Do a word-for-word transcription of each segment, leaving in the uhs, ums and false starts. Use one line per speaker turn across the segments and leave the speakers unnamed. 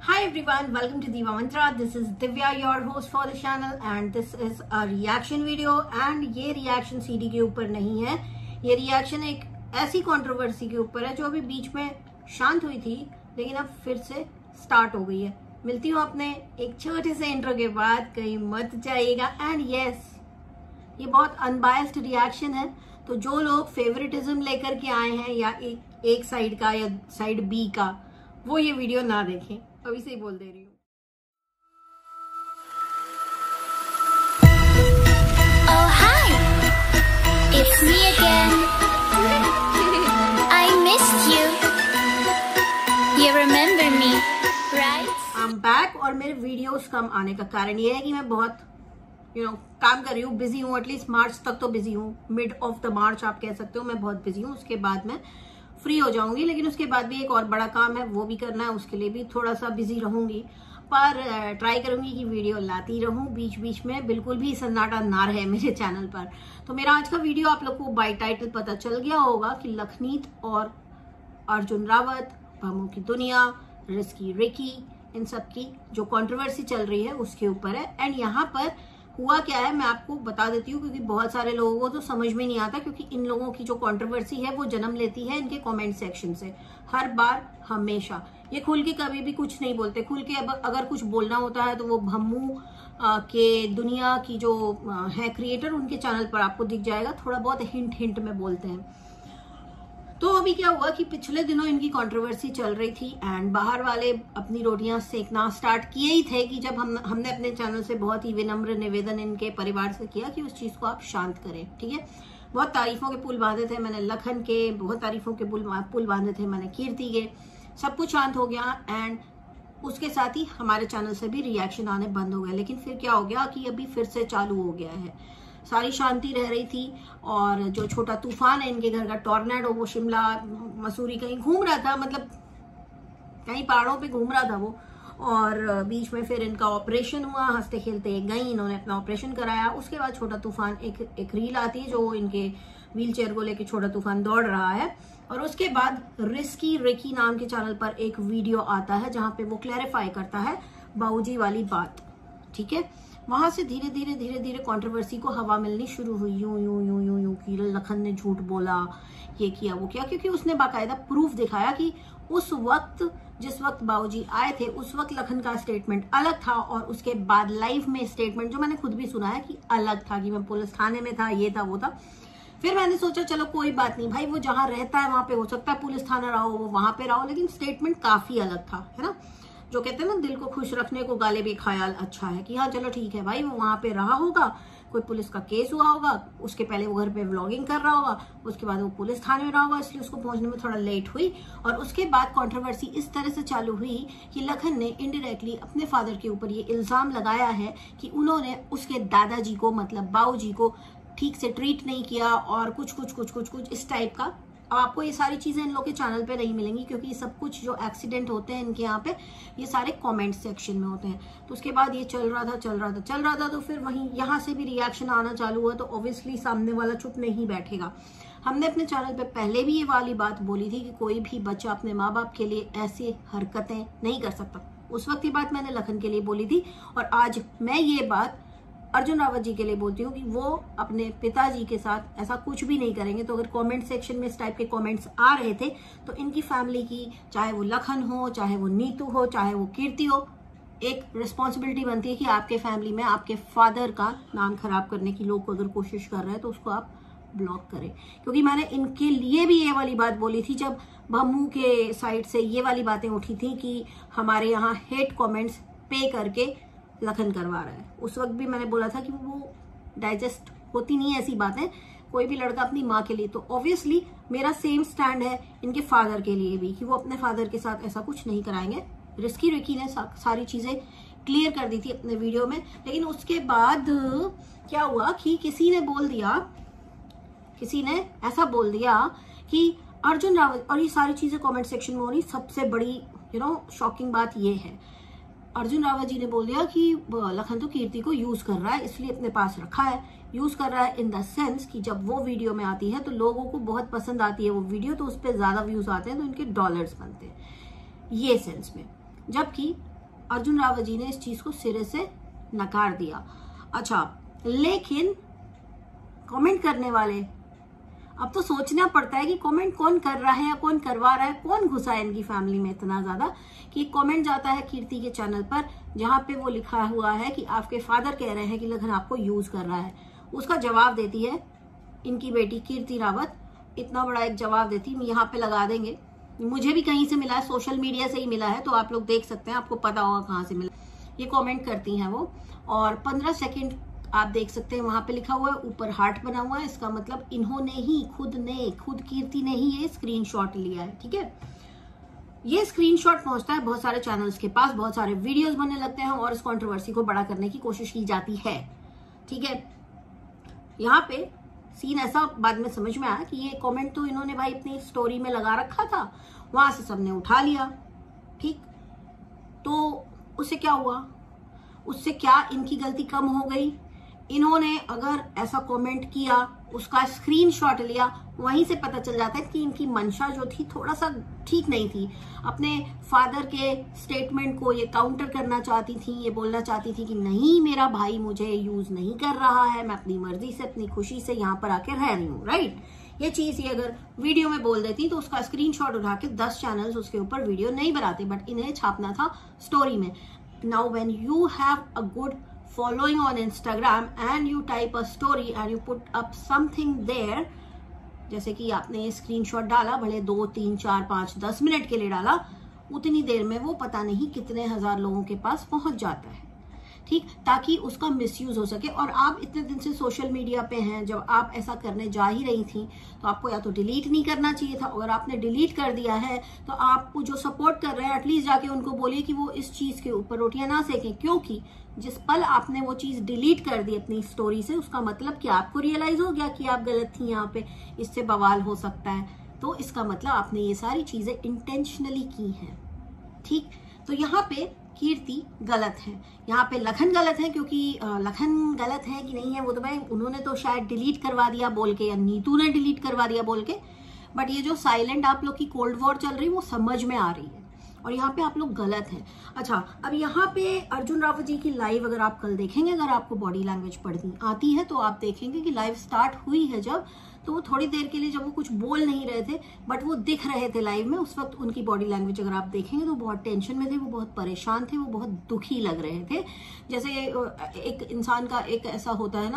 Hi everyone, welcome to Diva Mantra. This is Divya, your host for the channel, and this is a reaction video. And ये reaction C D के ऊपर नहीं है, ये reaction एक ऐसी controversy के ऊपर है जो अभी बीच में शांत हुई थी लेकिन अब फिर से start हो गई है। मिलती हूँ अपने एक छोटे से intro के बाद, कहीं मत जाइएगा। And yes, ये बहुत अनबायस्ड रिएक्शन है, तो जो लोग फेवरेटिज्म लेकर के आए हैं या एक एक साइड का या साइड बी का, वो ये वीडियो ना देखें। अभी से ही बोल दे रही हूँ।
Oh hi, it's me again. I missed you. You remember me, right?
I'm back और मेरे वीडियोस कम आने का कारण ये है कि मैं बहुत यू you नो know, काम कर रही हूँ, बिजी हूँ। एटलीस्ट मार्च तक तो बिजी हूँ, मिड ऑफ द मार्च आप कह सकते हो। मैं बहुत बिजी हूँ, उसके बाद मैं फ्री हो जाऊंगी, लेकिन उसके बाद भी एक और बड़ा काम है, वो भी करना है, उसके लिए भी थोड़ा सा बिजी रहूंगी। पर ट्राई करूंगी कि वीडियो लाती रहूं, बीच बीच में बिल्कुल भी सन्नाटा ना रहे मेरे चैनल पर। तो मेरा आज का वीडियो आप लोग को बाय टाइटल पता चल गया होगा कि लखनीत और अर्जुन रावत, भम्मू की दुनिया, रिस्की रिकी, इन सब की जो कंट्रोवर्सी चल रही है उसके ऊपर है। एंड यहाँ पर हुआ क्या है मैं आपको बता देती हूँ, क्योंकि बहुत सारे लोगों को तो समझ में नहीं आता, क्योंकि इन लोगों की जो कंट्रोवर्सी है वो जन्म लेती है इनके कमेंट सेक्शन से। हर बार हमेशा ये खुल के कभी भी कुछ नहीं बोलते। खुल के अब अगर कुछ बोलना होता है तो वो भम्मू के दुनिया की जो है क्रिएटर, उनके चैनल पर आपको दिख जाएगा, थोड़ा बहुत हिंट हिंट में बोलते हैं। तो अभी क्या हुआ कि पिछले दिनों इनकी कंट्रोवर्सी चल रही थी एंड बाहर वाले अपनी रोटियां सेकना स्टार्ट किए ही थे कि जब हम हमने अपने चैनल से बहुत ही विनम्र निवेदन इनके परिवार से किया कि उस चीज को आप शांत करें, ठीक है। बहुत तारीफों के पुल बांधे थे मैंने लखन के, बहुत तारीफों के पुल बांधे थे मैंने कीर्ति के, सब कुछ शांत हो गया एंड उसके साथ ही हमारे चैनल से भी रिएक्शन आने बंद हो गए। लेकिन फिर क्या हो गया कि अभी फिर से चालू हो गया है। सारी शांति रह रही थी और जो छोटा तूफान है इनके घर का, टॉर्नेडो, वो शिमला मसूरी कहीं घूम रहा था, मतलब कहीं पहाड़ों पे घूम रहा था वो। और बीच में फिर इनका ऑपरेशन हुआ, हंसते खेलते गई, इन्होंने अपना ऑपरेशन कराया। उसके बाद छोटा तूफान, एक एक रील आती है जो इनके व्हील चेयर को लेके छोटा तूफान दौड़ रहा है। और उसके बाद रिस्की रिकी नाम के चैनल पर एक वीडियो आता है जहां पे वो क्लैरिफाई करता है बाबूजी वाली बात, ठीक है। वहां से धीरे धीरे धीरे धीरे कंट्रोवर्सी को हवा मिलनी शुरू हुई, यूं यूं यूं यूं यूं कि लखन ने झूठ बोला, ये किया वो किया, क्योंकि उसने बाकायदा प्रूफ दिखाया कि उस वक्त जिस वक्त बाबूजी आए थे उस वक्त लखन का स्टेटमेंट अलग था और उसके बाद लाइव में स्टेटमेंट जो मैंने खुद भी सुना है कि अलग था, कि मैं पुलिस थाने में था, ये था वो था। फिर मैंने सोचा चलो कोई बात नहीं भाई, वो जहां रहता है वहां पे हो सकता है पुलिस थाना रहा हो, वो वहां पे रहो, लेकिन स्टेटमेंट काफी अलग था, है ना। जो कहते हैं ना, दिल को खुश रखने को गाले भी ख्याल अच्छा है, कि हाँ चलो ठीक है भाई, वो वहां पे रहा होगा, कोई पुलिस का केस हुआ होगा, उसके पहले वो घर पे व्लॉगिंग कर रहा होगा, उसके बाद वो पुलिस थाने में रहा होगा, इसलिए उसको पहुंचने में थोड़ा लेट हुई। और उसके बाद कंट्रोवर्सी इस तरह से चालू हुई कि लखन ने इनडायरेक्टली अपने फादर के ऊपर ये इल्जाम लगाया है कि उन्होंने उसके दादाजी को, मतलब बाबूजी को ठीक से ट्रीट नहीं किया और कुछ कुछ कुछ कुछ कुछ इस टाइप का। अब आपको ये सारी चीजें इन लोग के चैनल पे नहीं मिलेंगी, क्योंकि ये सब कुछ जो एक्सीडेंट होते हैं इनके यहाँ पे, ये सारे कमेंट सेक्शन में होते हैं। तो उसके बाद ये चल रहा था चल रहा था चल रहा था तो फिर वहीं यहाँ से भी रिएक्शन आना चालू हुआ, तो ऑब्वियसली सामने वाला चुप नहीं बैठेगा। हमने अपने चैनल पे पहले भी ये वाली बात बोली थी कि कोई भी बच्चा अपने माँ बाप के लिए ऐसी हरकतें नहीं कर सकता। उस वक्त ये बात मैंने लखन के लिए बोली थी और आज मैं ये बात अर्जुन रावत जी के लिए बोलती हूँ कि वो अपने पिताजी के साथ ऐसा कुछ भी नहीं करेंगे। तो अगर कमेंट सेक्शन में इस टाइप के कमेंट्स आ रहे थे तो इनकी फैमिली की, चाहे वो लखन हो, चाहे वो नीतू हो, चाहे वो कीर्ति हो, एक रिस्पॉन्सिबिलिटी बनती है कि आपके फैमिली में आपके फादर का नाम खराब करने की लोग अगर कोशिश कर रहे हैं तो उसको आप ब्लॉक करें। क्योंकि मैंने इनके लिए भी ये वाली बात बोली थी जब भम्मू के साइड से ये वाली बातें उठी थी कि हमारे यहाँ हेट कॉमेंट्स पे करके लखन करवा रहा है। उस वक्त भी मैंने बोला था कि वो डाइजेस्ट होती नहीं है ऐसी बातें, कोई भी लड़का अपनी माँ के लिए। तो ऑब्वियसली मेरा सेम स्टैंड है इनके फादर के लिए भी, कि वो अपने फादर के साथ ऐसा कुछ नहीं कराएंगे। रिस्की रिकी ने सा, सारी चीजें क्लियर कर दी थी अपने वीडियो में। लेकिन उसके बाद क्या हुआ कि किसी ने बोल दिया, किसी ने ऐसा बोल दिया कि अर्जुन रावत, और ये सारी चीजें कमेंट सेक्शन में हो रही, सबसे बड़ी यू नो शॉकिंग बात ये है, अर्जुन रावत जी ने बोल दिया कि लखन तो कीर्ति को यूज कर रहा है, इसलिए अपने पास रखा है। यूज कर रहा है इन द सेंस कि जब वो वीडियो में आती है तो लोगों को बहुत पसंद आती है वो वीडियो, तो उस पर ज्यादा व्यूज आते हैं तो इनके डॉलर्स बनते हैं, ये सेंस में। जबकि अर्जुन रावत जी ने इस चीज को सिरे से नकार दिया। अच्छा, लेकिन कमेंट करने वाले, अब तो सोचना पड़ता है कि कमेंट कौन कर रहा है या कौन करवा रहा है, कौन घुसा है इनकी फैमिली में इतना ज्यादा कि कमेंट जाता है कीर्ति के चैनल पर जहां पे वो लिखा हुआ है कि आपके फादर कह रहे हैं कि लगन आपको यूज कर रहा है। उसका जवाब देती है इनकी बेटी कीर्ति रावत, इतना बड़ा एक जवाब देती है, यहाँ पे लगा देंगे, मुझे भी कहीं से मिला है, सोशल मीडिया से ही मिला है, तो आप लोग देख सकते हैं, आपको पता होगा कहाँ से मिला। ये कमेंट करती हैं वो, और पंद्रह सेकंड आप देख सकते हैं वहां पे लिखा हुआ है, ऊपर हार्ट बना हुआ है, इसका मतलब इन्होंने ही खुद ने खुद कीर्ति ने ही ये स्क्रीनशॉट लिया है। ठीक है, ये स्क्रीनशॉट पहुंचता है बहुत सारे चैनल्स के पास, बहुत सारे वीडियोस बनने लगते हैं और इस कंट्रोवर्सी को बड़ा करने की कोशिश की जाती है। ठीक है, यहाँ पे सीन ऐसा बाद में समझ में आया कि ये कमेंट तो इन्होंने भाई अपनी स्टोरी में लगा रखा था, वहां से सबने उठा लिया। ठीक, तो उससे क्या हुआ, उससे क्या इनकी गलती कम हो गई? इन्होंने अगर ऐसा कमेंट किया, उसका स्क्रीनशॉट लिया, वहीं से पता चल जाता है कि इनकी मंशा जो थी थोड़ा सा ठीक नहीं थी। अपने फादर के स्टेटमेंट को ये काउंटर करना चाहती थी, ये बोलना चाहती थी कि नहीं, मेरा भाई मुझे यूज नहीं कर रहा है, मैं अपनी मर्जी से अपनी खुशी से यहाँ पर आके रह रही हूँ। राइट, ये चीज ये अगर वीडियो में बोल देती तो उसका स्क्रीनशॉट उठा के दस चैनल्स उसके ऊपर वीडियो नहीं बनाते, बट इन्हें छापना था स्टोरी में। Now when you have a good following on Instagram and you type a story and you put up something there, जैसे कि आपने स्क्रीनशॉट डाला, भले दो तीन चार पांच दस मिनट के लिए डाला, उतनी देर में वो पता नहीं कितने हजार लोगों के पास पहुंच जाता है। ठीक, ताकि उसका मिसयूज हो सके। और आप इतने दिन से सोशल मीडिया पे हैं, जब आप ऐसा करने जा ही रही थी तो आपको या तो डिलीट नहीं करना चाहिए था, अगर आपने डिलीट कर दिया है तो आपको जो सपोर्ट कर रहे हैं एटलीस्ट जाके उनको बोलिए कि वो इस चीज के ऊपर रोटियां ना सेकें, क्योंकि जिस पल आपने वो चीज डिलीट कर दी अपनी स्टोरी से, उसका मतलब कि आपको रियलाइज हो गया कि आप गलत थी, यहाँ पे इससे बवाल हो सकता है, तो इसका मतलब आपने ये सारी चीजें इंटेंशनली की हैं। ठीक, तो यहाँ पे कीर्ति गलत है, यहाँ पे लखन गलत है, क्योंकि लखन गलत है कि नहीं है वो तो भाई उन्होंने तो शायद डिलीट करवा दिया बोल के, या नीतू ने डिलीट करवा दिया बोल के, बट ये जो साइलेंट आप लोग की कोल्ड वॉर चल रही है वो समझ में आ रही है, और यहाँ पे आप लोग गलत हैं। अच्छा, अब यहाँ पे अर्जुन रावत जी की लाइव अगर आप कल देखेंगे, अगर आपको बॉडी लैंग्वेज पढ़नी आती है तो आप देखेंगे कि लाइव स्टार्ट हुई है जब, तो वो थोड़ी देर के लिए जब वो कुछ बोल नहीं रहे थे बट वो दिख रहे थे लाइव में, उस वक्त उनकी बॉडी लैंग्वेज अगर आप देखेंगे तो बहुत टेंशन में थे, वो बहुत परेशान थे, वो बहुत दुखी लग रहे थे। जैसे एक इंसान का एक ऐसा होता है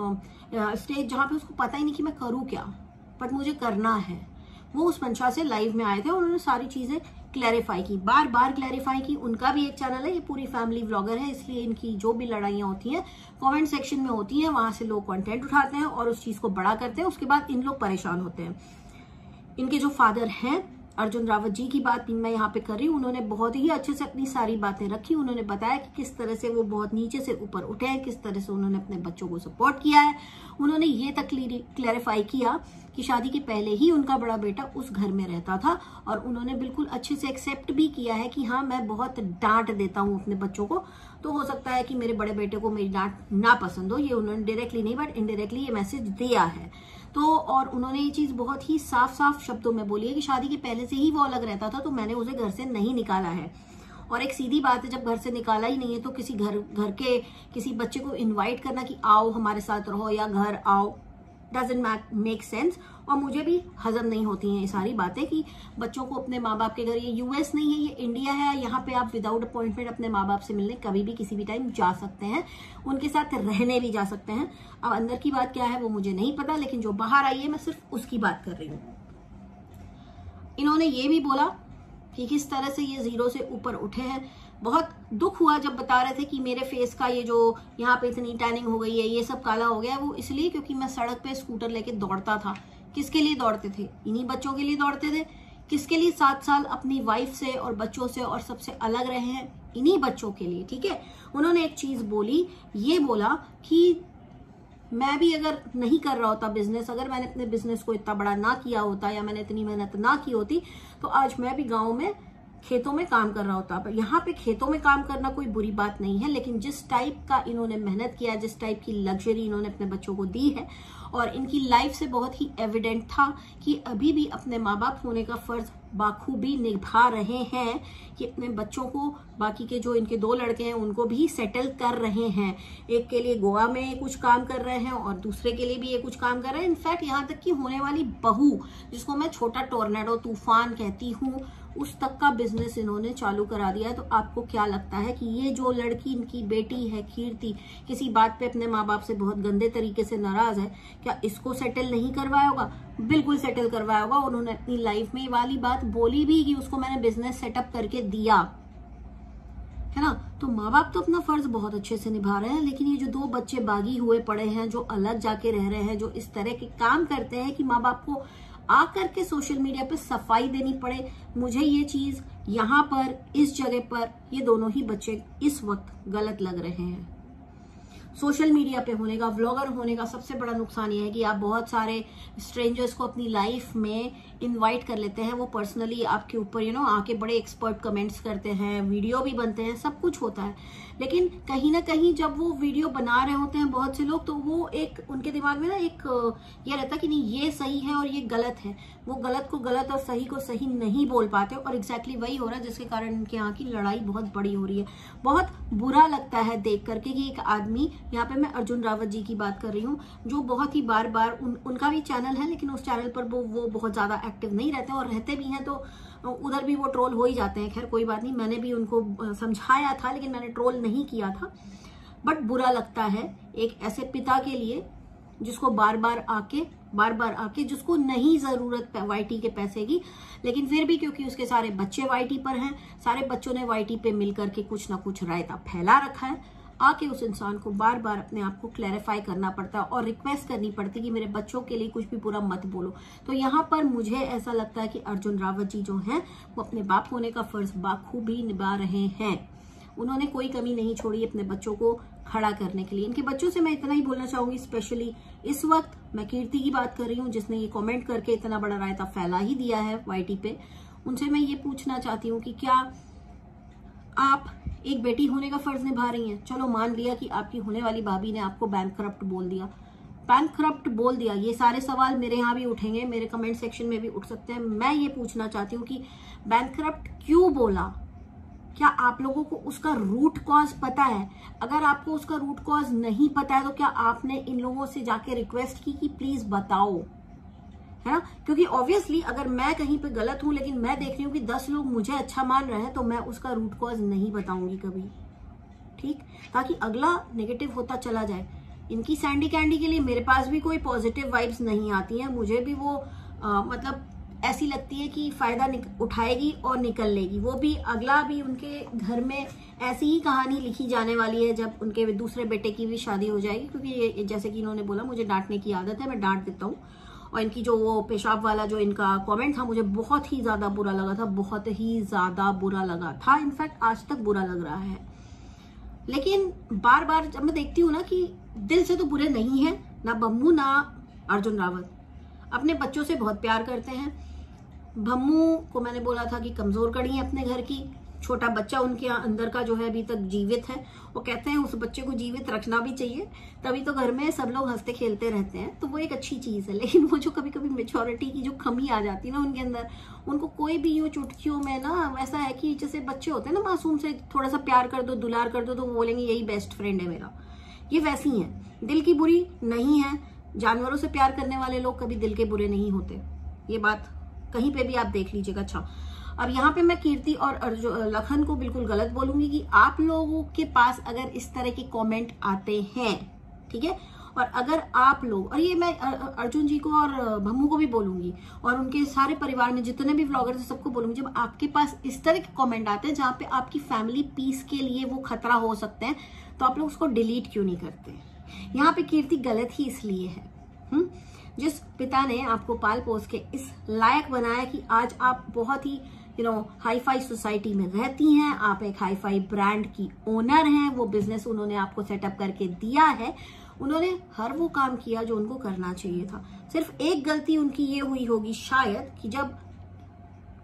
ना स्टेज जहाँ पे उसको पता ही नहीं कि मैं करूँ क्या, बट मुझे करना है, वो उस मंशा से लाइव में आए थे और उन्होंने सारी चीजें क्लैरिफाई की, बार बार क्लैरिफाई की। उनका भी एक चैनल है, ये पूरी फैमिली व्लॉगर है, इसलिए इनकी जो भी लड़ाइयाँ होती हैं कमेंट सेक्शन में होती हैं, वहां से लोग कंटेंट उठाते हैं और उस चीज को बड़ा करते हैं, उसके बाद इन लोग परेशान होते हैं। इनके जो फादर हैं अर्जुन रावत जी की बात मैं यहाँ पे कर रही हूँ, उन्होंने बहुत ही अच्छे से अपनी सारी बातें रखी, उन्होंने बताया कि किस तरह से वो बहुत नीचे से ऊपर उठे हैं, किस तरह से उन्होंने अपने बच्चों को सपोर्ट किया है। उन्होंने ये तक क्लैरिफाई किया कि शादी के पहले ही उनका बड़ा बेटा उस घर में रहता था, और उन्होंने बिल्कुल अच्छे से एक्सेप्ट भी किया है कि हाँ, मैं बहुत डांट देता हूँ अपने बच्चों को, तो हो सकता है कि मेरे बड़े बेटे को मेरी डांट ना पसंद हो, ये उन्होंने डायरेक्टली नहीं बट इनडायरेक्टली ये मैसेज दिया है। तो और उन्होंने ये चीज बहुत ही साफ साफ शब्दों में बोली है कि शादी के पहले से ही वो अलग रहता था, तो मैंने उसे घर से नहीं निकाला है। और एक सीधी बात है, जब घर से निकाला ही नहीं है तो किसी घर घर के किसी बच्चे को इनवाइट करना कि आओ हमारे साथ रहो या घर आओ, डजंट मेक सेंस। और मुझे भी हजम नहीं होती हैं ये सारी बातें कि बच्चों को अपने माँ बाप के घर, ये यूएस नहीं है, ये इंडिया है, यहाँ पे आप विदाउट अपॉइंटमेंट अपने माँ बाप से मिलने कभी भी किसी भी टाइम जा सकते हैं, उनके साथ रहने भी जा सकते हैं। अब अंदर की बात क्या है वो मुझे नहीं पता, लेकिन जो बाहर आई है मैं सिर्फ उसकी बात कर रही हूँ। इन्होंने ये भी बोला कि किस तरह से ये जीरो से ऊपर उठे हैं। बहुत दुख हुआ जब बता रहे थे कि मेरे फेस का ये जो यहाँ पे इतनी टैनिंग हो गई है, ये सब काला हो गया है, वो इसलिए क्योंकि मैं सड़क पे स्कूटर लेके दौड़ता था। किसके लिए दौड़ते थे? इन्हीं बच्चों के लिए दौड़ते थे। किसके लिए सात साल अपनी वाइफ से और बच्चों से और सबसे अलग रहे हैं? इन्हीं बच्चों के लिए। ठीक है, उन्होंने एक चीज बोली, ये बोला कि मैं भी अगर नहीं कर रहा होता बिजनेस, अगर मैंने अपने बिजनेस को इतना बड़ा ना किया होता या मैंने इतनी मेहनत ना की होती, तो आज मैं भी गाँव में खेतों में काम कर रहा होता। पर यहाँ पे खेतों में काम करना कोई बुरी बात नहीं है, लेकिन जिस टाइप का इन्होंने मेहनत किया, जिस टाइप की लग्जरी इन्होंने अपने बच्चों को दी है, और इनकी लाइफ से बहुत ही एविडेंट था कि अभी भी अपने माँ बाप होने का फर्ज बाखूबी निभा रहे हैं कि अपने बच्चों को, बाकी के जो इनके दो लड़के हैं उनको भी सेटल कर रहे हैं। एक के लिए गोवा में कुछ काम कर रहे हैं और दूसरे के लिए भी ये कुछ काम कर रहे हैं। इनफैक्ट यहाँ तक कि होने वाली बहू, जिसको मैं छोटा टोर्नेडो तूफान कहती हूँ, उस तक का बिजनेस इन्होंने चालू करा दिया है। तो आपको क्या लगता है कि ये जो लड़की इनकी बेटी है कीर्ति, किसी बात पे अपने माँ बाप से बहुत गंदे तरीके से नाराज है, क्या इसको सेटल नहीं करवाया होगा? बिल्कुल सेटल करवाया होगा। उन्होंने अपनी लाइफ में वाली बात बोली भी कि उसको मैंने बिजनेस सेटअप करके दिया है ना। तो माँ बाप तो अपना फर्ज बहुत अच्छे से निभा रहे हैं, लेकिन ये जो दो बच्चे बागी हुए पड़े हैं, जो अलग जाके रह रहे हैं, जो इस तरह के काम करते हैं कि माँ बाप को आकर के सोशल मीडिया पे सफाई देनी पड़े, मुझे ये चीज यहाँ पर इस जगह पर ये दोनों ही बच्चे इस वक्त गलत लग रहे हैं। सोशल मीडिया पे होने का, व्लॉगर होने का सबसे बड़ा नुकसान ये है कि आप बहुत सारे स्ट्रेंजर्स को अपनी लाइफ में इनवाइट कर लेते हैं। वो पर्सनली आपके ऊपर यू नो आके बड़े एक्सपर्ट कमेंट्स करते हैं, वीडियो भी बनते हैं, सब कुछ होता है। लेकिन कहीं ना कहीं जब वो वीडियो बना रहे होते हैं बहुत से लोग, तो वो एक उनके दिमाग में ना एक ये रहता है कि नहीं ये सही है और ये गलत है। वो गलत को गलत और सही को सही नहीं बोल पाते, और एग्जैक्टली वही हो रहा है जिसके कारण इनके यहाँ की लड़ाई बहुत बड़ी हो रही है। बहुत बुरा लगता है देख करके कि एक आदमी, यहाँ पे मैं अर्जुन रावत जी की बात कर रही हूँ, जो बहुत ही बार बार उन, उनका भी चैनल है, लेकिन उस चैनल पर वो वो बहुत ज्यादा एक्टिव नहीं रहते, और रहते भी हैं तो उधर भी वो ट्रोल हो ही जाते हैं। खैर कोई बात नहीं, मैंने भी उनको समझाया था, लेकिन मैंने ट्रोल नहीं किया था। बट बुरा लगता है एक ऐसे पिता के लिए जिसको बार बार आके बार बार आके जिसको नहीं जरूरत वाईटी के पैसे की, लेकिन फिर भी क्योंकि उसके सारे बच्चे वाईटी पर हैं, सारे बच्चों ने वाईटी पे मिलकर के कुछ ना कुछ रायता फैला रखा है, आके उस इंसान को बार बार अपने आप को क्लैरिफाई करना पड़ता है और रिक्वेस्ट करनी पड़ती है कि मेरे बच्चों के लिए कुछ भी बुरा मत बोलो। तो यहाँ पर मुझे ऐसा लगता है कि अर्जुन रावत जी जो हैं वो अपने बाप होने का फर्ज बाखूबी निभा रहे हैं। उन्होंने कोई कमी नहीं छोड़ी अपने बच्चों को खड़ा करने के लिए। इनके बच्चों से मैं इतना ही बोलना चाहूंगी, स्पेशली इस वक्त मैं कीर्ति की बात कर रही हूँ, जिसने ये कमेंट करके इतना बड़ा रायता फैला ही दिया है वाईटी पे। उनसे मैं ये पूछना चाहती हूँ कि क्या आप एक बेटी होने का फर्ज निभा रही हैं? चलो मान लिया कि आपकी होने वाली भाभी ने आपको बैंकक्रप्ट बोल दिया, बैंकक्रप्ट बोल दिया, ये सारे सवाल मेरे यहाँ भी उठेंगे, मेरे कमेंट सेक्शन में भी उठ सकते हैं। मैं ये पूछना चाहती हूँ कि बैंकक्रप्ट क्यों बोला? क्या आप लोगों को उसका रूट कॉज पता है? अगर आपको उसका रूट कॉज नहीं पता है तो क्या आपने इन लोगों से जाके रिक्वेस्ट की कि प्लीज बताओ, है ना? क्योंकि ऑब्वियसली अगर मैं कहीं पे गलत हूं, लेकिन मैं देख रही हूँ कि दस लोग मुझे अच्छा मान रहे हैं, तो मैं उसका रूट कॉज नहीं बताऊंगी कभी, ठीक? ताकि अगला नेगेटिव होता चला जाए। इनकी सैंडी कैंडी के लिए मेरे पास भी कोई पॉजिटिव वाइब्स नहीं आती हैं। मुझे भी वो आ, मतलब ऐसी लगती है कि फायदा उठाएगी और निकल लेगी। वो भी अगला भी उनके घर में ऐसी ही कहानी लिखी जाने वाली है जब उनके दूसरे बेटे की भी शादी हो जाएगी। क्योंकि ये जैसे कि इन्होंने बोला, मुझे डांटने की आदत है, मैं डांट देता हूँ। और इनकी जो वो पेशाब वाला जो इनका कमेंट था, मुझे बहुत ही ज्यादा बुरा लगा था, बहुत ही ज्यादा बुरा लगा था। इनफैक्ट आज तक बुरा लग रहा है। लेकिन बार बार जब मैं देखती हूँ ना कि दिल से तो बुरे नहीं है ना बम्मू ना अर्जुन रावत, अपने बच्चों से बहुत प्यार करते हैं। भम्मू को मैंने बोला था कि कमजोर कड़ी है अपने घर की, छोटा बच्चा उनके अंदर का जो है अभी तक जीवित है। वो कहते हैं उस बच्चे को जीवित रखना भी चाहिए, तभी तो घर में सब लोग हंसते खेलते रहते हैं, तो वो एक अच्छी चीज है। लेकिन वो जो कभी कभी मेच्योरिटी की जो कमी आ जाती है ना उनके अंदर, उनको कोई भी यूं चुटकियों में ना ऐसा है कि जैसे बच्चे होते हैं ना मासूम से, थोड़ा सा प्यार कर दो, दुलार कर दो, तो वो बोलेंगे यही बेस्ट फ्रेंड है मेरा। ये वैसी है, दिल की बुरी नहीं है। जानवरों से प्यार करने वाले लोग कभी दिल के बुरे नहीं होते, ये बात कहीं पे भी आप देख लीजिएगा। अच्छा, अब यहाँ पे मैं कीर्ति और लखन को बिल्कुल गलत बोलूंगी कि आप लोगों के पास अगर इस तरह के कमेंट आते हैं, ठीक है, और अगर आप लोग, और ये मैं अर्जुन जी को और भम्मू को भी बोलूंगी और उनके सारे परिवार में जितने भी व्लॉगर्स हैं सबको बोलूंगी, जब आपके पास इस तरह के कमेंट आते हैं जहाँ पे आपकी फैमिली पीस के लिए वो खतरा हो सकते हैं, तो आप लोग उसको डिलीट क्यों नहीं करते? यहाँ पे कीर्ति गलत ही इसलिए है, हम्म जिस पिता ने आपको पाल पोस के इस लायक बनाया कि आज आप बहुत ही you know hi fi society में रहती हैं, आप एक हाई फाई ब्रांड की ओनर हैं, वो बिजनेस उन्होंने आपको सेटअप करके दिया है, उन्होंने हर वो काम किया जो उनको करना चाहिए था। सिर्फ एक गलती उनकी ये हुई होगी शायद कि जब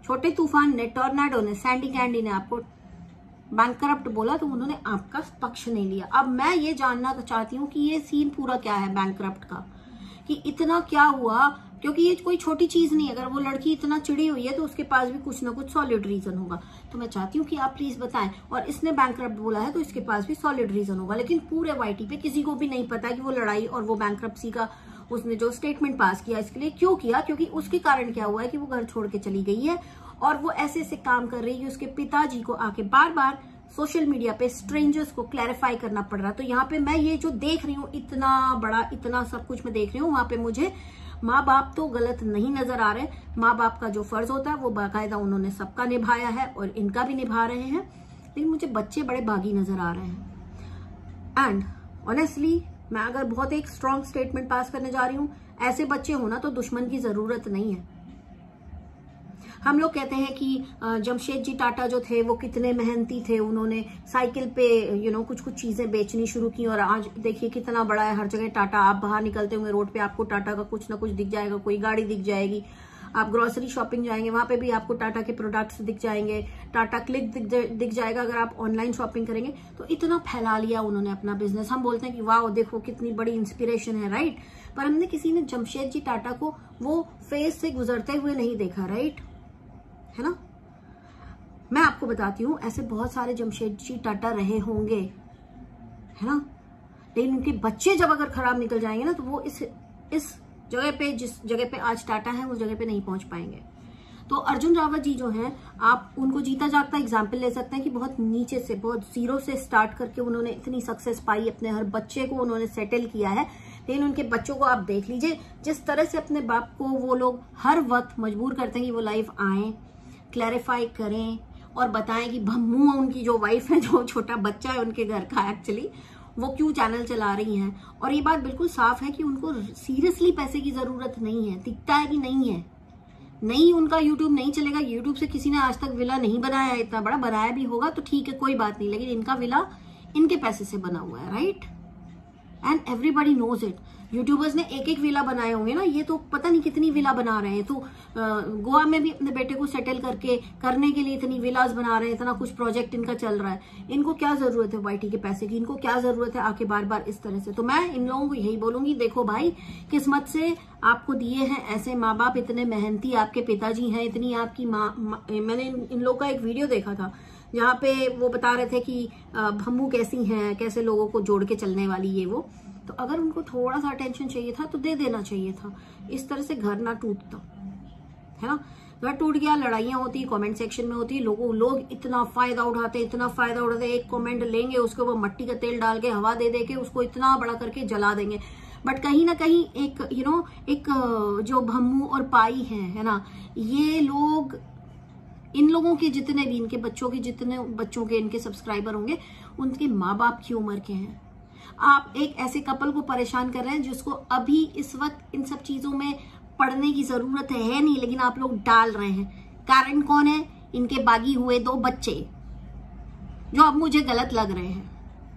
छोटे तूफान ने, टॉर्नेडो ने, सैंडी कैंडी ने आपको बैंकरप्ट बोला तो उन्होंने आपका पक्ष नहीं लिया। अब मैं ये जानना चाहती हूँ कि ये सीन पूरा क्या है बैंकरप्ट का, कि इतना क्या हुआ, क्योंकि ये कोई छोटी चीज नहीं है। अगर वो लड़की इतना चिड़ी हुई है तो उसके पास भी कुछ ना कुछ सॉलिड रीजन होगा। तो मैं चाहती हूँ कि आप प्लीज बताएं, और इसने बैंकरप्ट बोला है तो इसके पास भी सॉलिड रीजन होगा। लेकिन पूरे वाईटी पे किसी को भी नहीं पता कि वो लड़ाई और वो बैंकरप्सी का उसने जो स्टेटमेंट पास किया इसके लिए क्यों किया, क्योंकि उसके कारण क्या हुआ है कि वो घर छोड़ के चली गई है और वो ऐसे ऐसे काम कर रही है। उसके पिताजी को आके बार बार सोशल मीडिया पे स्ट्रेंजर्स को क्लैरिफाई करना पड़ रहा। तो यहाँ पे मैं ये जो देख रही हूँ, इतना बड़ा इतना सब कुछ मैं देख रही हूँ, वहां पे मुझे माँ बाप तो गलत नहीं नजर आ रहे। माँ बाप का जो फर्ज होता है वो बाकायदा उन्होंने सबका निभाया है और इनका भी निभा रहे हैं, लेकिन मुझे बच्चे बड़े बागी नजर आ रहे हैं। एंड ऑनेस्टली मैं अगर बहुत एक स्ट्रॉन्ग स्टेटमेंट पास करने जा रही हूँ, ऐसे बच्चे होना तो दुश्मन की जरूरत नहीं है। हम लोग कहते हैं कि जमशेदजी टाटा जो थे वो कितने मेहनती थे, उन्होंने साइकिल पे यू नो कुछ कुछ चीजें बेचनी शुरू की और आज देखिए कितना बड़ा है, हर जगह टाटा। आप बाहर निकलते होंगे रोड पे आपको टाटा का कुछ ना कुछ दिख जाएगा, कोई गाड़ी दिख जाएगी। आप ग्रोसरी शॉपिंग जाएंगे वहां पे भी आपको टाटा के प्रोडक्ट्स दिख जाएंगे, टाटा क्लिक दिख जाएगा अगर आप ऑनलाइन शॉपिंग करेंगे। तो इतना फैला लिया उन्होंने अपना बिजनेस। हम बोलते हैं कि वाह देखो कितनी बड़ी इंस्पिरेशन है, राइट। पर हमने किसी ने जमशेदजी टाटा को वो फेज से गुजरते हुए नहीं देखा, राइट, है ना। मैं आपको बताती हूँ ऐसे बहुत सारे जमशेदजी टाटा रहे होंगे, है ना, लेकिन उनके बच्चे जब अगर खराब निकल जाएंगे ना तो वो इस इस जगह पे, जिस जगह पे आज टाटा है उस जगह पे नहीं पहुंच पाएंगे। तो अर्जुन रावत जी जो हैं, आप उनको जीता जागता एग्जाम्पल ले सकते हैं कि बहुत नीचे से, बहुत जीरो से स्टार्ट करके उन्होंने इतनी सक्सेस पाई, अपने हर बच्चे को उन्होंने सेटल किया है। लेकिन उनके बच्चों को आप देख लीजिए, जिस तरह से अपने बाप को वो लोग हर वक्त मजबूर करते हैं कि वो लाइफ आए, क्लैरिफाई करें और बताएं कि भम्मू उनकी जो वाइफ है, जो छोटा बच्चा है उनके घर का, एक्चुअली वो क्यों चैनल चला रही हैं। और ये बात बिल्कुल साफ है कि उनको सीरियसली पैसे की जरूरत नहीं है। दिखता है कि नहीं है, नहीं, उनका यूट्यूब नहीं चलेगा। यूट्यूब से किसी ने आज तक विला नहीं बनाया है, इतना बड़ा बनाया भी होगा तो ठीक है, कोई बात नहीं, लेकिन इनका विला इनके पैसे से बना हुआ है, right, and everybody knows it. YouTubers ने एक एक विला बनाए होंगे ना, ये तो पता नहीं कितनी विला बना रहे हैं। तो गोवा में भी अपने बेटे को सेटल करके करने के लिए इतनी विलास बना रहे हैं, इतना कुछ प्रोजेक्ट इनका चल रहा है। इनको क्या जरूरत है वाईटी के पैसे की, इनको क्या जरूरत है आके बार बार इस तरह से। तो मैं इन लोगों को यही बोलूंगी, देखो भाई, किस्मत से आपको दिए हैं ऐसे माँ बाप, इतने मेहनती आपके पिताजी हैं, इतनी आपकी माँ। मैंने इन, इन लोगों का एक वीडियो देखा था जहाँ पे वो बता रहे थे कि भम्मू कैसी हैं, कैसे लोगों को जोड़ के चलने वाली ये वो। तो अगर उनको थोड़ा सा अटेंशन चाहिए था तो दे देना चाहिए था। इस तरह से घर ना टूटता, है ना। घर टूट गया, लड़ाइयां होती, कमेंट सेक्शन में होती, लोगों लोग इतना फायदा उठाते इतना फायदा उठाते, एक कमेंट लेंगे उसके ऊपर मट्टी का तेल डाल के हवा दे दे के उसको इतना बड़ा करके जला देंगे। बट कहीं ना कहीं एक यू नो एक जो भम्मू और पाई है, है ना, ये लोग, इन लोगों के जितने भी, इनके बच्चों के जितने बच्चों के इनके सब्सक्राइबर होंगे, उनके माँ बाप की उम्र के हैं। आप एक ऐसे कपल को परेशान कर रहे हैं जिसको अभी इस वक्त इन सब चीजों में पढ़ने की जरूरत है नहीं, लेकिन आप लोग डाल रहे हैं। कारण कौन है? इनके बागी हुए दो बच्चे, जो अब मुझे गलत लग रहे हैं।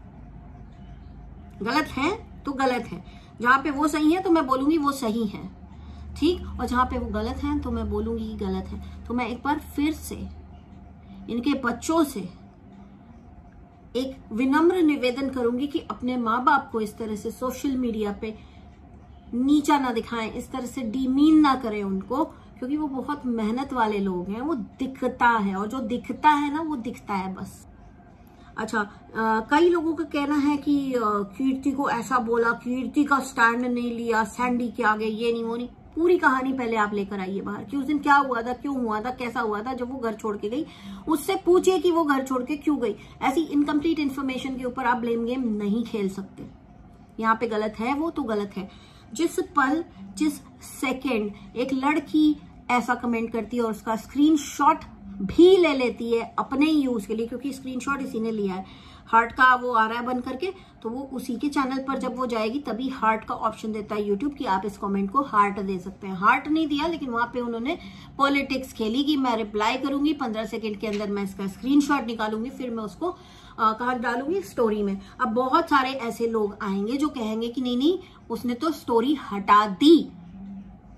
गलत है तो गलत है, जहां पे वो सही है तो मैं बोलूंगी वो सही है, ठीक, और जहां पे वो गलत है तो मैं बोलूंगी गलत है। तो मैं एक बार फिर से इनके बच्चों से एक विनम्र निवेदन करूंगी कि अपने माँ बाप को इस तरह से सोशल मीडिया पे नीचा ना दिखाएं, इस तरह से डीमीन ना करें उनको, क्योंकि वो बहुत मेहनत वाले लोग हैं। वो दिखता है, और जो दिखता है ना वो दिखता है बस। अच्छा, आ, कई लोगों का कहना है कि आ, कीर्ति को ऐसा बोला, कीर्ति का स्टैंड नहीं लिया, सैंडी के आगे ये नहीं वो नहीं। पूरी कहानी पहले आप लेकर आइए बाहर कि उस दिन क्या हुआ था, क्यों हुआ था, कैसा हुआ था जब वो घर छोड़ के गई। उससे पूछिए कि वो घर छोड़ के क्यों गई। ऐसी इनकम्प्लीट इन्फॉर्मेशन के ऊपर आप ब्लेम गेम नहीं खेल सकते। यहाँ पे गलत है वो तो गलत है। जिस पल, जिस सेकेंड एक लड़की ऐसा कमेंट करती है और उसका स्क्रीनशॉट भी ले लेती है अपने यूज के लिए, क्योंकि स्क्रीनशॉट इसी ने लिया है, हार्ट का वो आ रहा है बन करके, तो वो उसी के चैनल पर जब वो जाएगी तभी हार्ट का ऑप्शन देता है यूट्यूब कि आप इस कमेंट को हार्ट दे सकते हैं। हार्ट नहीं दिया, लेकिन वहां पे उन्होंने पॉलिटिक्स खेली कि मैं रिप्लाई करूंगी, पंद्रह सेकंड के अंदर मैं इसका स्क्रीनशॉट निकालूंगी, फिर मैं उसको कहाँ डालूंगी, स्टोरी में। अब बहुत सारे ऐसे लोग आएंगे जो कहेंगे कि नहीं नहीं उसने तो स्टोरी हटा दी,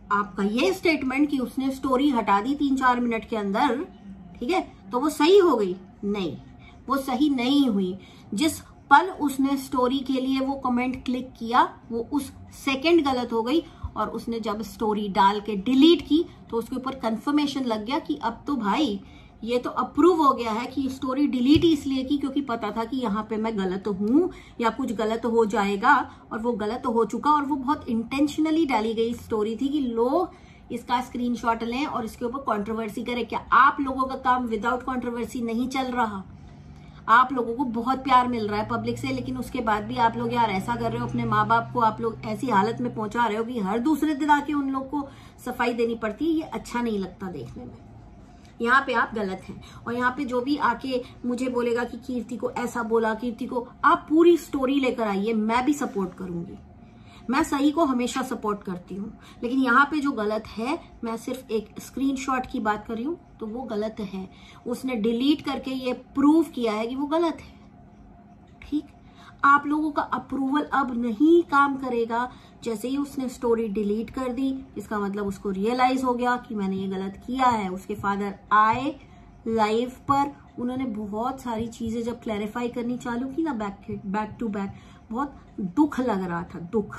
आपका ये स्टेटमेंट कि उसने स्टोरी हटा दी तीन चार मिनट के अंदर, ठीक है, तो वो सही हो गई? नहीं, वो सही नहीं हुई। जिस पल उसने स्टोरी के लिए वो कमेंट क्लिक किया वो उस सेकंड गलत हो गई, और उसने जब स्टोरी डाल के डिलीट की तो उसके ऊपर कंफर्मेशन लग गया कि अब तो भाई ये तो अप्रूव हो गया है कि स्टोरी डिलीट इसलिए की क्योंकि पता था कि यहाँ पे मैं गलत हूं या कुछ गलत हो जाएगा, और वो गलत हो चुका, और वो बहुत इंटेंशनली डाली गई स्टोरी थी कि लोग इसका स्क्रीनशॉट लें और इसके ऊपर कंट्रोवर्सी करें। क्या आप लोगों का काम विदाउट कंट्रोवर्सी नहीं चल रहा? आप लोगों को बहुत प्यार मिल रहा है पब्लिक से, लेकिन उसके बाद भी आप लोग यार ऐसा कर रहे हो, अपने माँ बाप को आप लोग ऐसी हालत में पहुंचा रहे हो कि हर दूसरे दिन आके उन लोग को सफाई देनी पड़ती है। ये अच्छा नहीं लगता देखने में। यहाँ पे आप गलत हैं। और यहाँ पे जो भी आके मुझे बोलेगा कि कीर्ति को ऐसा बोला, कीर्ति को, आप पूरी स्टोरी लेकर आइए, मैं भी सपोर्ट करूंगी। मैं सही को हमेशा सपोर्ट करती हूँ, लेकिन यहाँ पे जो गलत है, मैं सिर्फ एक स्क्रीनशॉट की बात कर रही हूँ, तो वो गलत है। उसने डिलीट करके ये प्रूव किया है कि वो गलत है। ठीक, आप लोगों का अप्रूवल अब नहीं काम करेगा। जैसे ही उसने स्टोरी डिलीट कर दी, इसका मतलब उसको रियलाइज हो गया कि मैंने ये गलत किया है। उसके फादर आए लाइव पर, उन्होंने बहुत सारी चीजें जब क्लैरिफाई करनी चालू की ना, बैक बैक टू बैक, बहुत दुख लग रहा था, दुख।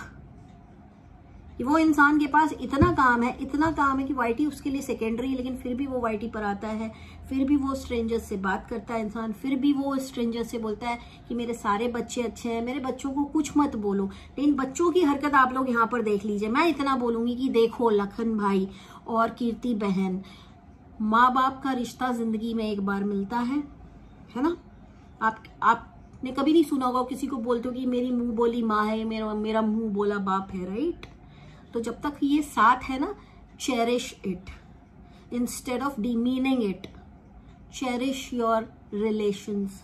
वो इंसान के पास इतना काम है, इतना काम है कि वाईटी उसके लिए सेकेंडरी, लेकिन फिर भी वो वाईटी पर आता है, फिर भी वो स्ट्रेंजर्स से बात करता है इंसान, फिर भी वो स्ट्रेंजर्स से बोलता है कि मेरे सारे बच्चे अच्छे हैं, मेरे बच्चों को कुछ मत बोलो। लेकिन बच्चों की हरकत आप लोग यहाँ पर देख लीजिए। मैं इतना बोलूंगी कि देखो लखन भाई और कीर्ति बहन, माँ बाप का रिश्ता जिंदगी में एक बार मिलता है, है ना। आप आपने कभी नहीं सुना होगा किसी को बोलते हो कि मेरी मुंह बोली माँ है, मेरा मेरा मुंह बोला बाप है, राइट। तो जब तक ये साथ है ना, cherish it instead of demeaning it. Cherish your relations,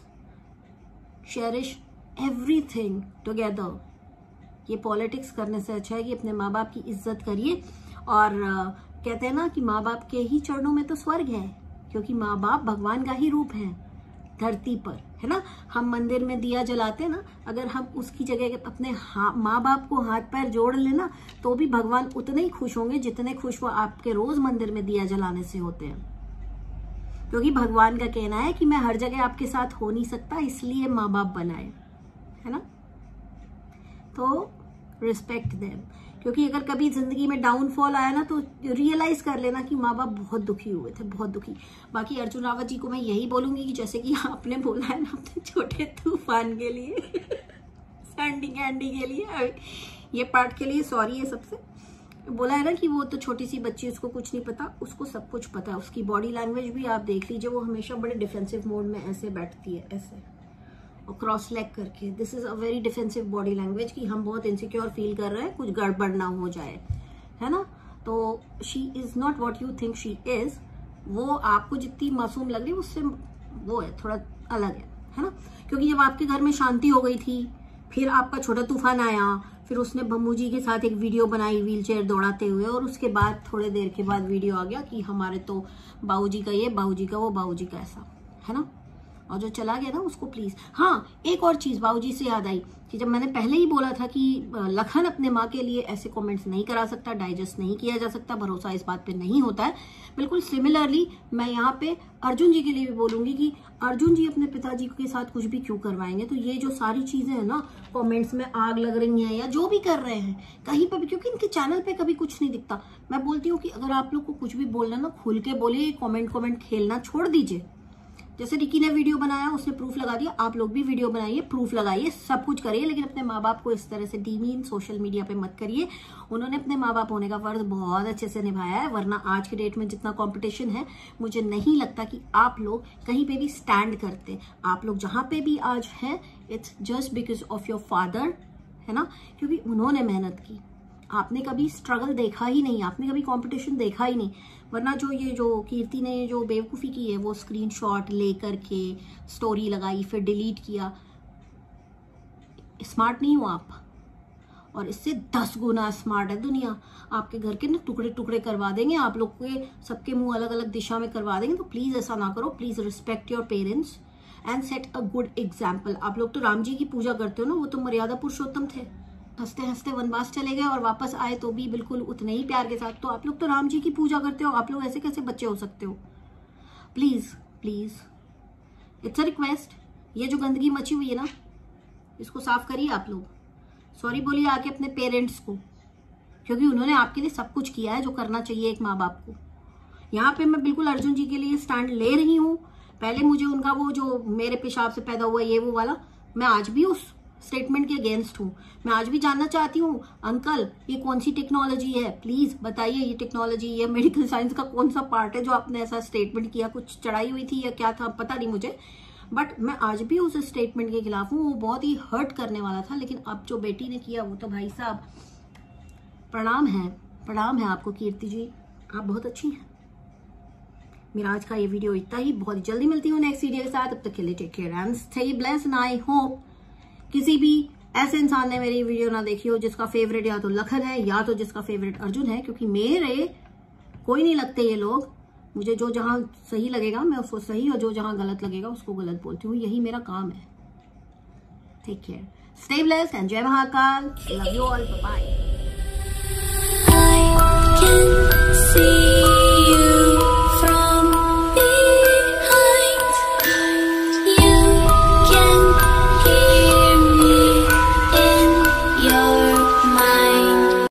cherish everything together. ये पॉलिटिक्स करने से अच्छा है कि अपने माँ बाप की इज्जत करिए। और uh, कहते हैं ना कि माँ बाप के ही चरणों में तो स्वर्ग है, क्योंकि माँ बाप भगवान का ही रूप है धरती पर, है ना। हम मंदिर में दिया जलाते हैं ना, अगर हम उसकी जगह अपने माँ बाप को हाथ पैर जोड़ लेना तो भी भगवान उतने ही खुश होंगे जितने खुश वो आपके रोज मंदिर में दिया जलाने से होते हैं। क्योंकि भगवान का कहना है कि मैं हर जगह आपके साथ हो नहीं सकता, इसलिए माँ बाप बनाए, है ना। तो रिस्पेक्ट देम, क्योंकि अगर कभी जिंदगी में डाउनफॉल आया ना तो रियलाइज कर लेना कि माँ बाप बहुत दुखी हुए थे, बहुत दुखी। बाकी अर्जुन रावत जी को मैं यही बोलूंगी कि जैसे कि आपने बोला है ना अपने छोटे तूफान के लिए सैंडी कैंडी के लिए, ये पार्ट के लिए सॉरी है सबसे। बोला है ना कि वो तो छोटी सी बच्ची, उसको कुछ नहीं पता, उसको सब कुछ पता है। उसकी बॉडी लैंग्वेज भी आप देख लीजिए, वो हमेशा बड़े डिफेंसिव मोड में ऐसे बैठती है, ऐसे और क्रॉस लेग करके। This is a very defensive body language कि हम बहुत इनसिक्योर फील कर रहे हैं, कुछ गड़बड़ ना हो जाए, है ना। तो she is not what you think she is. वो आपको जितनी मासूम लग रही है उससे वो है, थोड़ा अलग है, है ना। क्योंकि जब आपके घर में शांति हो गई थी, फिर आपका छोटा तूफान आया, फिर उसने बम्मू जी के साथ एक वीडियो बनाई व्हीलचेयर दौड़ाते हुए, और उसके बाद थोड़े देर के बाद वीडियो आ गया कि हमारे तो बाबूजी का ये, बाबूजी का वो, बाबूजी का ऐसा, है ना। और जो चला गया था उसको प्लीज। हाँ, एक और चीज बाबूजी से याद आई कि जब मैंने पहले ही बोला था कि लखन अपने माँ के लिए ऐसे कमेंट्स नहीं करा सकता, डाइजेस्ट नहीं किया जा सकता, भरोसा इस बात पे नहीं होता है, बिल्कुल सिमिलरली मैं यहाँ पे अर्जुन जी के लिए भी बोलूंगी कि अर्जुन जी अपने पिताजी के साथ कुछ भी क्यों करवाएंगे। तो ये जो सारी चीजें है ना, कमेंट्स में आग लग रही है या जो भी कर रहे हैं कहीं पे भी, क्योंकि इनके चैनल पे कभी कुछ नहीं दिखता। मैं बोलती हूँ कि अगर आप लोग को कुछ भी बोलना ना, खुल के बोलिए, कॉमेंट कॉमेंट खेलना छोड़ दीजिए। जैसे रिकी ने वीडियो बनाया, उसने प्रूफ लगा दिया, आप लोग भी वीडियो बनाइए, प्रूफ लगाइए, सब कुछ करिए, लेकिन अपने माँ बाप को इस तरह से डीमीन सोशल मीडिया पे मत करिए। उन्होंने अपने माँ बाप होने का फर्ज बहुत अच्छे से निभाया है, वरना आज के डेट में जितना कंपटीशन है, मुझे नहीं लगता कि आप लोग कहीं पे भी स्टैंड करते। आप लोग जहां पे भी आज हैं, it's just because of your father, है ना, क्योंकि उन्होंने मेहनत की। आपने कभी स्ट्रगल देखा ही नहीं, आपने कभी कंपटीशन देखा ही नहीं। वरना जो ये जो कीर्ति ने जो बेवकूफ़ी की है, वो स्क्रीनशॉट लेकर के स्टोरी लगाई, फिर डिलीट किया। स्मार्ट नहीं हो आप, और इससे दस गुना स्मार्ट है दुनिया। आपके घर के ना टुकड़े टुकड़े करवा देंगे, आप लोग के सबके मुंह अलग अलग दिशा में करवा देंगे। तो प्लीज ऐसा ना करो, please respect your parents and set a good example. आप लोग तो राम जी की पूजा करते हो ना, वो तो मर्यादा पुरुषोत्तम थे, हंसते हंसते वनवास चले गए और वापस आए तो भी बिल्कुल उतने ही प्यार के साथ। तो आप लोग तो राम जी की पूजा करते हो, आप लोग ऐसे कैसे बच्चे हो सकते हो? Please please it's a request, ये जो गंदगी मची हुई है ना, इसको साफ करिए आप लोग। सॉरी बोलिए आके अपने पेरेंट्स को, क्योंकि उन्होंने आपके लिए सब कुछ किया है जो करना चाहिए एक माँ बाप को। यहाँ पे मैं बिल्कुल अर्जुन जी के लिए स्टैंड ले रही हूँ। पहले मुझे उनका वो जो मेरे पेशाब से पैदा हुआ ये वो वाला, मैं आज भी उस स्टेटमेंट के अगेंस्ट हूँ। मैं आज भी जानना चाहती हूँ, अंकल ये कौन सी टेक्नोलॉजी है, प्लीज बताइए ये टेक्नोलॉजी, ये मेडिकल साइंस का कौन सा पार्ट है जो आपने ऐसा स्टेटमेंट किया? कुछ चढ़ाई हुई थी या क्या था, पता नहीं मुझे, बट मैं आज भी उस स्टेटमेंट के खिलाफ हूँ। वो बहुत ही हर्ट करने वाला था, लेकिन अब जो बेटी ने किया वो तो भाई साहब, प्रणाम है, प्रणाम है आपको कीर्ति जी, आप बहुत अच्छी हैं। मेरा आज का ये वीडियो इतना ही, बहुत जल्दी मिलती हूँ नेक्स्ट वीडियो के साथ। अब तक के लिए take care and stay blessed and I hope किसी भी ऐसे इंसान ने मेरी वीडियो ना देखी हो जिसका फेवरेट या तो लखन है या तो जिसका फेवरेट अर्जुन है, क्योंकि मेरे कोई नहीं लगते ये लोग। मुझे जो जहां सही लगेगा मैं उसको सही, और जो जहां गलत लगेगा उसको गलत बोलती हूँ, यही मेरा काम है। Take care, stay blessed and जय Mahakal, love you all, bye.
I can see